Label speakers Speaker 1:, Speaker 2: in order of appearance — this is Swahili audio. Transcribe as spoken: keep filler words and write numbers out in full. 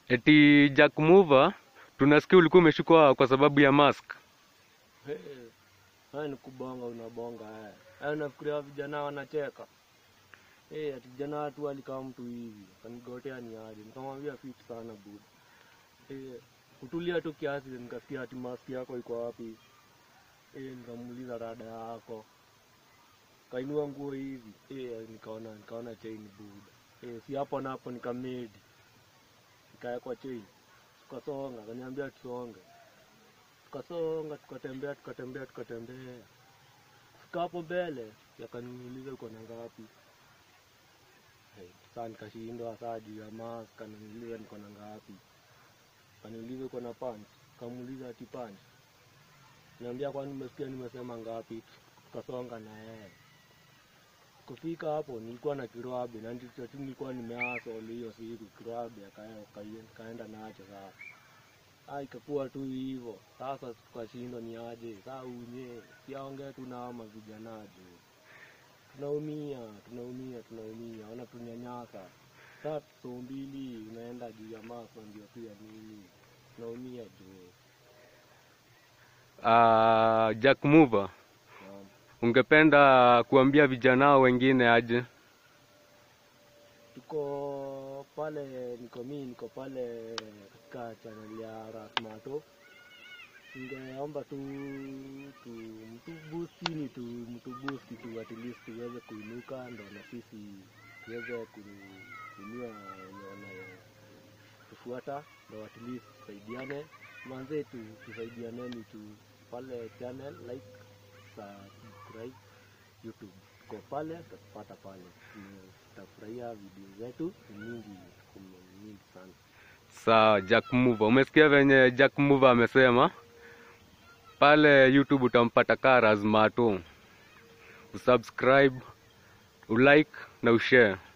Speaker 1: Eti Jack Mover, tunasikia ulikuwa umeshikwa kwa sababu ya mask.
Speaker 2: Hey, haya ni kubonga unabonga haya. Haya unafikiria vijana wanacheka. Eh, hey, ati vijana watu walikaa mtu hivi. Kanigotea ni aje. Nikamwambia fit sana bud. Eh, hey, kutulia tu kiasi nikasikia ati mask yako iko wapi? Eh, hey, nikamuuliza rada yako. Kainua nguo hivi. Eh, hey, nikaona nikaona chain bud. Eh, hey, si hapo na hapo nikamedi. Kaya kwa chain, tukasonga, kaniambia tusonge. Tukasonga, tukatembea, tukatembea, tukatembea. Fika hapo mbele, yakaniuliza uko na ngapi. Hey, sasa nikashindwa saa juu ya mask, kaniuliza niko na ngapi. Kaniuliza uko na punch, kamuuliza ati punch. Niambia kwani umesikia nimesema ngapi, tukasonga na yeye. Kufika hapo nilikuwa na kiroabe na ndicho tu nilikuwa nimeaso hiyo siku kiroabe akaenda kaenda naacho sasa. Ah, ikakuwa tu hivyo. Sasa tukashindwa ni aje. Sasa unye siaongea tu na ama vijanaje. Tunaumia, tunaumia, tunaumia. Ona tunyanyasa. Sasa so mbili unaenda juu ya maso ndio pia nini. Tunaumia juu.
Speaker 1: Ah, uh, Jack Mover. Ungependa kuambia vijana wengine aje?
Speaker 2: Tuko pale, niko mimi, niko pale katika channel ya Mato. Ningeomba tu tu mtu boost ni tu mtu boost tu at least tuweze kuinuka ndo na sisi tuweze kuinua na kufuata ndo at least tusaidiane. Manze tu tusaidiane ni tu pale channel like subscribe YouTube kwa pale tutapata pale tutafurahia video zetu nyingi nyingi sana.
Speaker 1: Sawa, Jack Mover, umesikia venye Jack Mover amesema pale YouTube utampata kama Mato. Usubscribe, ulike na ushare.